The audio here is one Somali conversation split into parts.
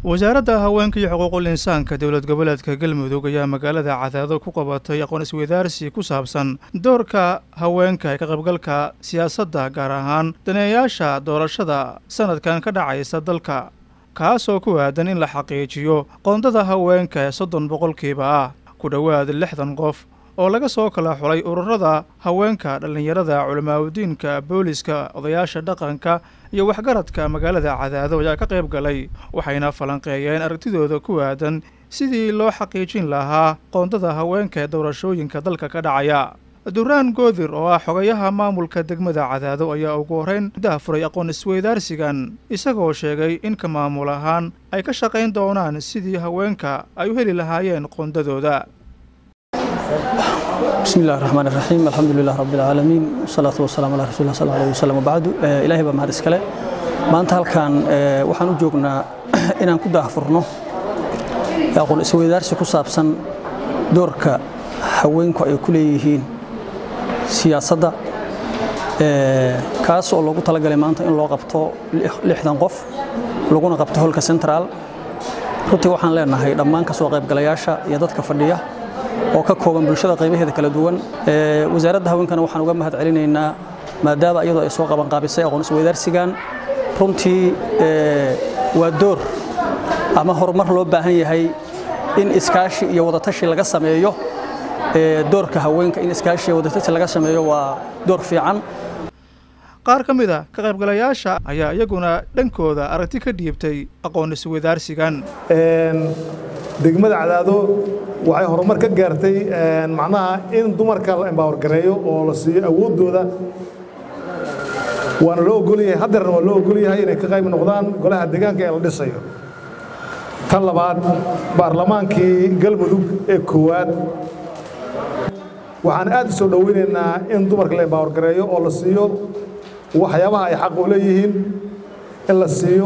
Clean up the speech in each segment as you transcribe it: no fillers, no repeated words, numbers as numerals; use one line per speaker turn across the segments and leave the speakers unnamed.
wasaaradda haweenka iyo xuquuqul insaanka dowlad goboleedka Galmudug ayaa magaalada Cadaado ku qabatay aqoon isweydaarsi ku saabsan doorka haweenka ee ka qaybgalka siyaasadda gaar ahaan daneeyaasha doorashada sanadkan ka dhacaysa dalka kaasoo ku aadan in la xaqiijiyo qoondada haweenka ee 30% ah ku dhawaad 60 qof oo laga soo kala xulay ururada haweenka dhalinyarada culimaawidiinka booliska odayaasha dhaqanka iyo waxgaradka magaalada Cadaado ayaa ka qayb galay waxayna falanqeeyeen aragtidooda ku aadan sidii loo xaqiijin lahaa qoondada haweenka ee doorashooyinka dalka ka dhacaya Duraan Goodir oo ah xogayaha maamulka degmada Cadaado ayaa ugu horeyn daahfuray aqoon isweydaarsigan isagoo sheegay in ka maamul ahaan ay ka shaqeyn doonaan sidii haweenka ay u heli lahaayeen qoondadooda
بسم الله الرحمن الرحيم الحمد لله رب العالمين والصلاة والسلام على رسول الله صلى الله عليه وسلم وبعد إلهي بمهد إسكاله ما أنت هالكان وحنو جوجنا إن أنكو دافرنو يقول إسويدار سكو سابسن دورك حوينكو أي كليهين سياسة كاس oo lagu talagalay maanta in loo qabto 60 qof laguna qabto holka central runtii waxaan leenahay dhammaan ka soo qayb galayaasha iyo dadka fadhiya oo ka kooban bulshada qaybaheeda kala duwan wasaaradda haweenkana waxaan uga mahad celinaynaa maadaama iyadoo ay soo qaban qaabisay aqoon isweydaarsigan runtii waa door ama horumar loo baahan yahay in iskaashi iyo wada tashi laga sameeyo doorka haweenka in iskaashi iyo wada tashi laga sameeyo waa door fiican qaar ka mid ah ka qaybgalayaasha ayaa iyaguna dhankooda aragti ka dhiibtay aqoon isweydaarsigan
degmada Cadaado waxay horumar ka gaartay macnaha in dumarka la empower gareeyo oo la siiyo awoodooda waana loo ogolyahay haddana waa loo ogolyahay inay ka qayb noqdaan golaha deegaanka ee la dhisayo tan labaad baarlamaankii Galmudug ee koowaad waxaan aad u soo dhaweynaynaa in dumarka la empower gareeyo oo la siiyo waxyaabaha ay xaq u leeyihiin in la siiyo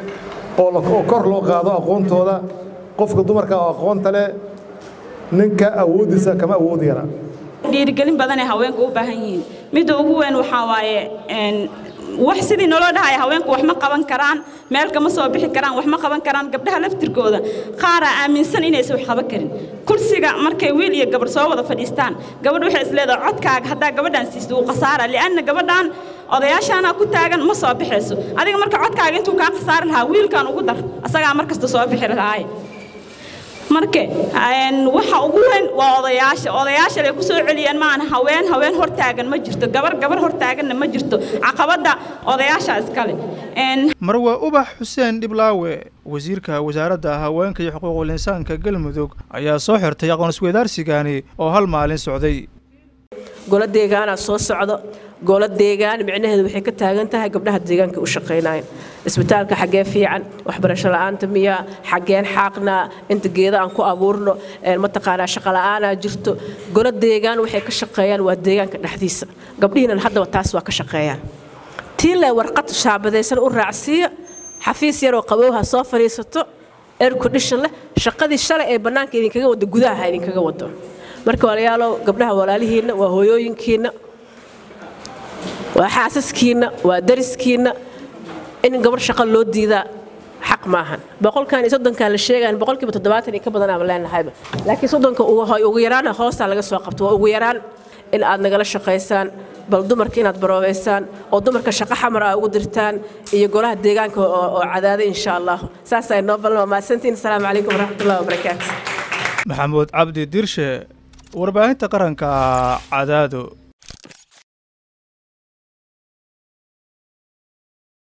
oo kor loo qaado aqoontooda qofka dumarka oo aqoonta leh ninka awoodiisa kama awood yara
dhiirigelin badan ee haweenku u baahan yihiin mid ugu weyn waxa waaye wax sidii nolol dhahay haweenku wax ma qaban karaan meel kama soo bixi karaan wax ma qaban karaan gabdhaha laftirkooda qaar aaminsan inay wax qaban karin kursiga markay wiil iyo gabar soo wada fadhiistaan gabadhu waxay isleedahay codkaaga hadaa gabadhan siisto uu qasaara li'anna gabadhan odayaashana ku taagan ma soo bixayso adiga marka codkaaga intuu ka qasaar lahaa wiilkan ugu dar asaga markasta soo bixi lahaa marka waxa ugu weyn waa odayaasha ay ku soo celiyeen maana haween hor taagan ma jirto gabar hor taagan ma jirto caqabada odayaasha iskale
Marwa Ubax Xuseen Dhiblaawe wasiirka wasaaradda haweenka iyo xuquuqul insaanka Galmudug ayaa soo xirtay aqoon isweydaarsigani oo hal maalin socday
golaha deegaanka soo socdo golaha deegaan micnaheedu waxay ka taagan tahay gabdhaha deegaanka u shaqeynayaan isbitaalka xagee fiican waxbarasho la'aanta miya xageen xaqna inta geeda aan ku abuurno ma taqaana shaqo la'aan jirto golaha deegaan waxay ka shaqeeyaan waa deegaanka dhaxdiisa gabdhihiina hadda taas waa ka shaqeeyaan tiile warqad shaabadaysan u raacsiya xafiis yar oo qabowha soo fariisato air condition leh shaqadii shalay ee banaanka idin kaga wada gudaha idin kaga wado marka walaalayaal gabdhaha walaalihiina waa hooyooyinkiina waa xaasaskiina waa dariskiina in gabar shaqo loo diidaa xaq maahan boqolkan iyo soddonkan la sheegaan boqolkiiba 70 ka badan aan leenahayba laakiin soddonka ugu yaraan hoosta laga soo qabto waa ugu yaraan in aad nagala shaqeysaan bal dumarka inaad baroobeysaan oo dumarka shaqo xamar ah ugu dirtaan iyo golaha deegaanka oo Cadaado insha Allah saas ay noo ballan ma santiin assalamu alaykum warahmatullahi wabarakatuh
Maxamuud Cabdi Dirshe warbaahinta qaranka Cadaado